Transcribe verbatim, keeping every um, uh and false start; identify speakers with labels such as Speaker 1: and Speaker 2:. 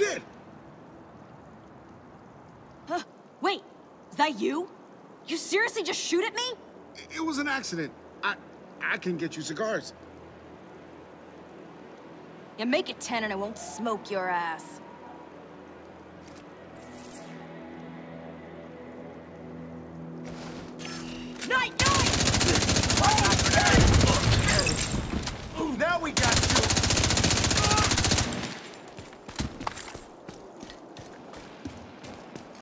Speaker 1: shit!
Speaker 2: Huh? Wait, is that you? You seriously just shoot at me?
Speaker 1: It was an accident. I... I can get you cigars.
Speaker 2: Yeah, make it ten and I won't smoke your ass.